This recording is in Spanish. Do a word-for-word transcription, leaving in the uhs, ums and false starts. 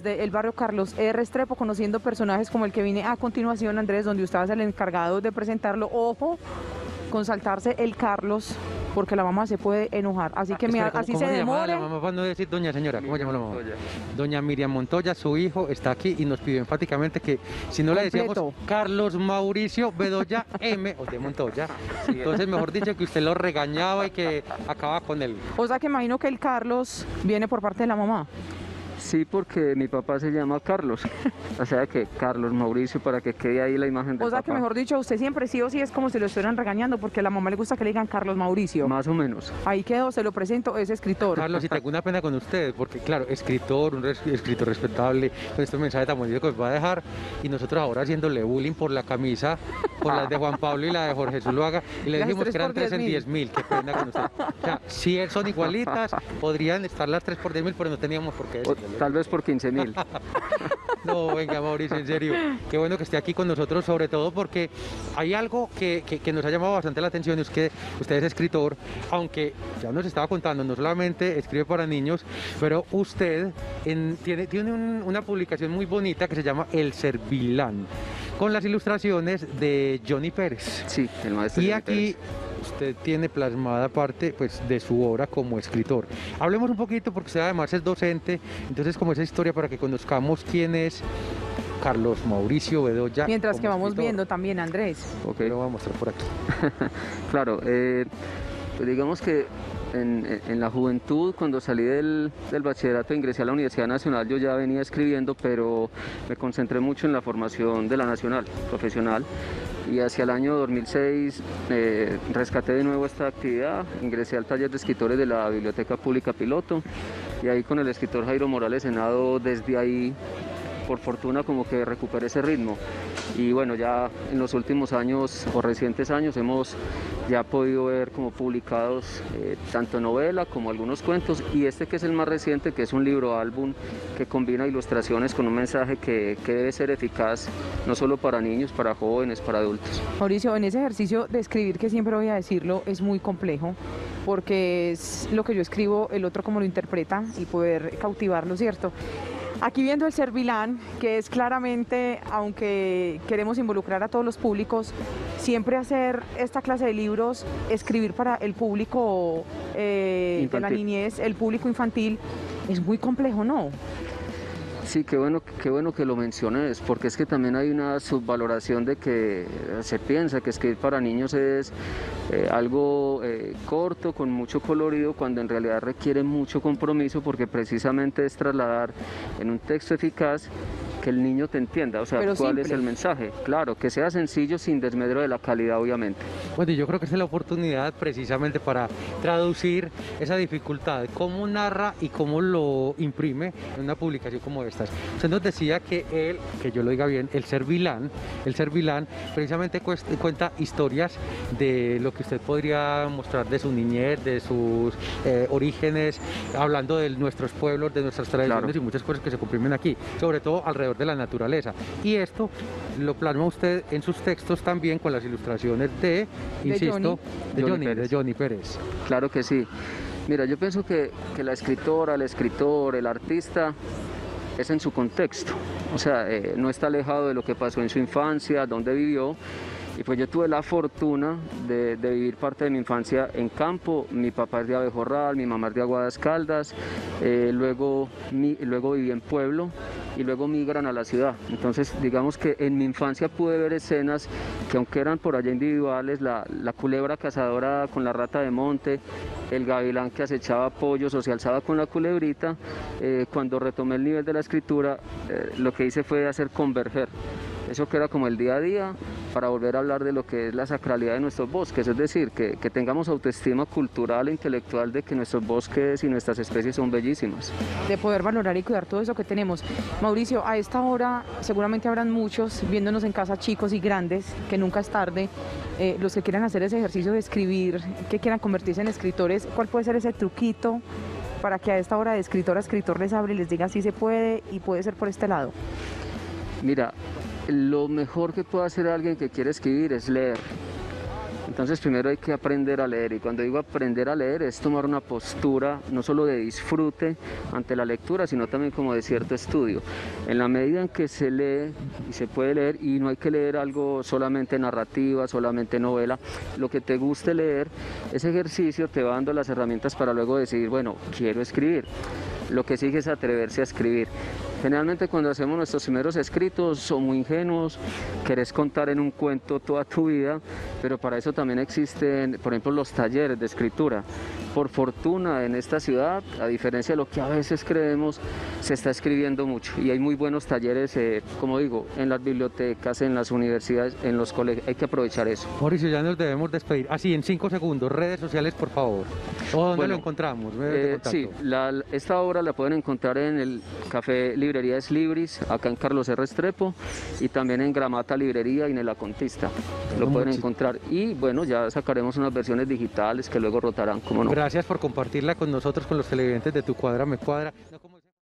desde el barrio Carlos E. Restrepo, conociendo personajes como el que viene a continuación, Andrés, donde usted va a ser el encargado de presentarlo. Ojo con saltarse el Carlos, porque la mamá se puede enojar. Así que Ah, me, espera, ¿cómo, así cómo se se llama demore. la mamá? Para no decir doña señora, ¿cómo se llama la mamá? Montoya. Doña Miriam Montoya, su hijo, está aquí y nos pidió enfáticamente que si no le decíamos Completo. Carlos Mauricio Bedoya M o de Montoya, entonces mejor dicho que usted lo regañaba y que acababa con él. O sea que imagino que el Carlos viene por parte de la mamá. Sí, porque mi papá se llama Carlos, o sea que Carlos Mauricio, para que quede ahí la imagen del O sea papá. que mejor dicho, usted siempre sí o sí es como si lo estuvieran regañando, porque a la mamá le gusta que le digan Carlos Mauricio. Más o menos. Ahí quedó, se lo presento, es escritor. Carlos, y tengo una pena con usted, porque claro, escritor, un res- escritor respetable, con este mensaje tan bonito que nos va a dejar, y nosotros ahora haciéndole bullying por la camisa, por las de Juan Pablo y la de Jorge Zuluaga, y le Las dijimos tres que eran por tres en diez diez mil, qué pena con usted. O sea, si son igualitas, podrían estar las tres por diez mil, pero no teníamos por qué O decirlo. tal vez por quince mil. No, venga Mauricio, en serio, qué bueno que esté aquí con nosotros, sobre todo porque hay algo que, que- que nos ha llamado bastante la atención, y es que usted es escritor, aunque ya nos estaba contando, no solamente escribe para niños, pero usted en- tiene, tiene un- una publicación muy bonita que se llama El Servilán, con las ilustraciones de Johnny Pérez. Sí, el maestro. Y Johnny aquí Pérez. usted tiene plasmada parte pues, de su obra como escritor. Hablemos un poquito, porque usted además es docente, entonces como esa historia para que conozcamos quién es Carlos Mauricio Bedoya. Mientras que como vamos escritor. viendo también, Andrés. Ok. Lo voy a mostrar por aquí. Claro, eh, pues digamos que en, en la juventud, cuando salí del, del bachillerato, ingresé a la Universidad Nacional, yo ya venía escribiendo, pero me concentré mucho en la formación de la Nacional, profesional, y hacia el año dos mil seis eh, rescaté de nuevo esta actividad, ingresé al taller de escritores de la Biblioteca Pública Piloto, y ahí con el escritor Jairo Morales Henao, desde ahí, por fortuna, como que recuperé ese ritmo. Y bueno, ya en los últimos años o recientes años hemos ya podido ver como publicados eh, tanto novela como algunos cuentos, y este que es el más reciente, que es un libro álbum que combina ilustraciones con un mensaje que, que debe ser eficaz no solo para niños, para jóvenes, para adultos. Mauricio, en ese ejercicio de escribir, que siempre voy a decirlo, es muy complejo, porque es lo que yo escribo, el otro como lo interpreta, y poder cautivarlo, ¿cierto? Aquí viendo el Servilán, que es claramente, aunque queremos involucrar a todos los públicos, siempre hacer esta clase de libros, escribir para el público eh, de la Infantil. niñez, el público infantil, es muy complejo, ¿no? Sí, qué bueno, qué bueno que lo menciones, porque es que también hay una subvaloración de que se piensa que escribir para niños es eh, algo eh, corto, con mucho colorido, cuando en realidad requiere mucho compromiso, porque precisamente es trasladar en un texto eficaz que el niño te entienda, o sea, Pero cuál simple. es el mensaje. Claro, que sea sencillo sin desmedro de la calidad, obviamente. Bueno, y yo creo que esta es la oportunidad precisamente para traducir esa dificultad, cómo narra y cómo lo imprime en una publicación como estas. Usted nos decía que él, que yo lo diga bien, el Servilán, el Servilán precisamente cuest- cuenta historias de lo que usted podría mostrar de su niñez, de sus eh, orígenes, hablando de nuestros pueblos, de nuestras tradiciones Claro. y muchas cosas que se comprimen aquí, sobre todo alrededor de la naturaleza. Y esto lo plasma usted en sus textos también con las ilustraciones de, De insisto, Johnny. de Johnny Johnny, de Pérez. Johnny Pérez. Claro que sí. Mira, yo pienso que, que la escritora, el escritor, el artista es en su contexto, o sea, eh, no está alejado de lo que pasó en su infancia, dónde vivió. Y pues yo tuve la fortuna de, de vivir parte de mi infancia en campo. Mi papá es de Abejorral, mi mamá es de Aguadas Caldas, eh, luego, mi, luego viví en pueblo y luego migran a la ciudad. Entonces digamos que en mi infancia pude ver escenas que, aunque eran por allá individuales, la, la culebra cazadora con la rata de monte, el gavilán que acechaba pollos o se alzaba con la culebrita, eh, cuando retomé el nivel de la escritura, eh, lo que hice fue hacer converger eso que era como el día a día, para volver a hablar de lo que es la sacralidad de nuestros bosques, es decir, que, que tengamos autoestima cultural e intelectual de que nuestros bosques y nuestras especies son bellísimas. De poder valorar y cuidar todo eso que tenemos. Mauricio, a esta hora seguramente habrán muchos viéndonos en casa, chicos y grandes, que nunca es tarde, eh, los que quieran hacer ese ejercicio de escribir, que quieran convertirse en escritores. ¿Cuál puede ser ese truquito para que a esta hora de escritor a escritor les hable y les diga si se puede y puede ser por este lado? Mira, lo mejor que puede hacer alguien que quiere escribir es leer. Entonces primero hay que aprender a leer, y cuando digo aprender a leer es tomar una postura no solo de disfrute ante la lectura, sino también como de cierto estudio. En la medida en que se lee y se puede leer, y no hay que leer algo solamente narrativa, solamente novela, lo que te guste leer, ese ejercicio te va dando las herramientas para luego decidir, bueno, quiero escribir. Lo que sigue es atreverse a escribir. Generalmente cuando hacemos nuestros primeros escritos somos ingenuos, querés contar en un cuento toda tu vida, pero para eso también existen, por ejemplo, los talleres de escritura. Por fortuna en esta ciudad, a diferencia de lo que a veces creemos, se está escribiendo mucho y hay muy buenos talleres, eh, como digo, en las bibliotecas, en las universidades, en los colegios, hay que aprovechar eso. Mauricio, ya nos debemos despedir. Así, en cinco segundos, redes sociales, por favor. ¿O dónde Bueno, lo encontramos? Eh, sí, la, esta obra la pueden encontrar en el Café Librería Es Libris, acá en Carlos R. Restrepo, y también en Gramata Librería y en El Acontista. Lo pueden encontrar. Y bueno, ya sacaremos unas versiones digitales que luego rotarán, como no. Gracias por compartirla con nosotros, con los televidentes de Tu Cuadra Me Cuadra.